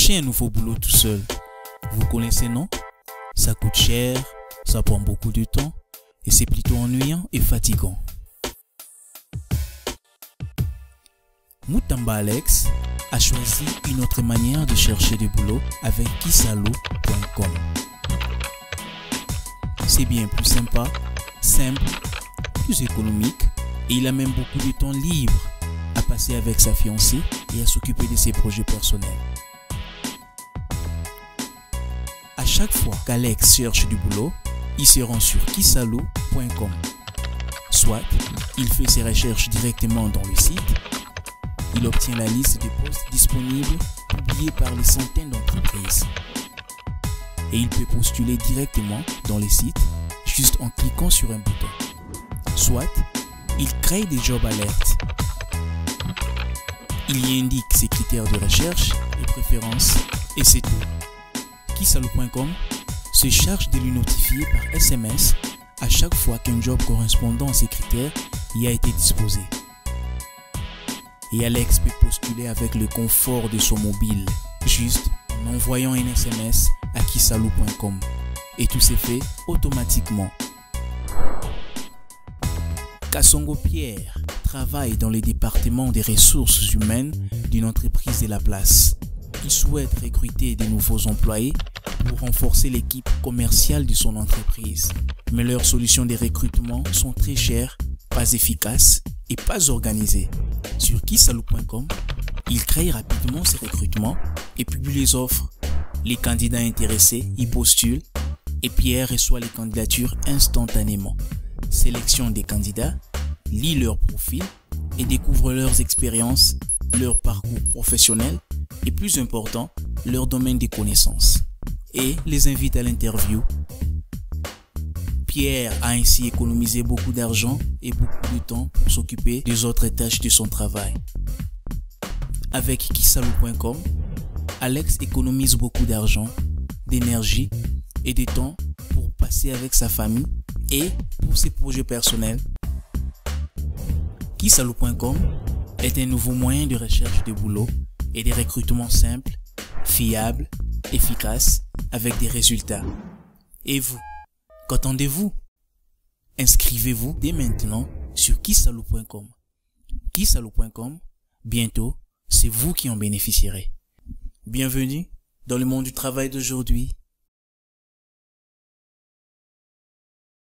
cherchez un nouveau boulot tout seul. Vous connaissez, non? Ça coûte cher, ça prend beaucoup de temps et c'est plutôt ennuyant et fatigant. Moutamba Alex a choisi une autre manière de chercher du boulot avec Kisalo.com. C'est bien plus sympa, simple, plus économique et il a même beaucoup de temps libre à passer avec sa fiancée et à s'occuper de ses projets personnels. À chaque fois qu'Alex cherche du boulot, il se rend sur Kisalo.com. Soit il fait ses recherches directement dans le site, il obtient la liste des postes disponibles publiés par les centaines d'entreprises. Et il peut postuler directement dans les sites juste en cliquant sur un bouton. Soit il crée des job alerts. Il y indique ses critères de recherche et préférences et c'est tout. Kisalo.com se charge de lui notifier par SMS à chaque fois qu'un job correspondant à ses critères y a été disposé. Et Alex peut postuler avec le confort de son mobile, juste en envoyant un SMS à Kisalo.com. Et tout s'est fait automatiquement. Kassongo Pierre travaille dans le département des ressources humaines d'une entreprise de la place. Il souhaite recruter de nouveaux employés pour renforcer l'équipe commerciale de son entreprise. Mais leurs solutions de recrutement sont très chères, pas efficaces et pas organisées. Sur Kisalo.com, il crée rapidement ses recrutements et publie les offres. Les candidats intéressés y postulent et Pierre reçoit les candidatures instantanément. Sélection des candidats, lit leur profil et découvre leurs expériences, leur parcours professionnel et plus important, leur domaine de connaissances. Et les invite à l'interview. Pierre a ainsi économisé beaucoup d'argent et beaucoup de temps pour s'occuper des autres tâches de son travail. Avec Kisalo.com, Alex économise beaucoup d'argent, d'énergie et de temps pour passer avec sa famille et pour ses projets personnels. Kisalo.com est un nouveau moyen de recherche de boulot et de recrutement simple, fiable, efficace, avec des résultats. Et vous, qu'attendez-vous? Inscrivez-vous dès maintenant sur Kisalo.com. Kisalo.com, bientôt, c'est vous qui en bénéficierez. Bienvenue dans le monde du travail d'aujourd'hui.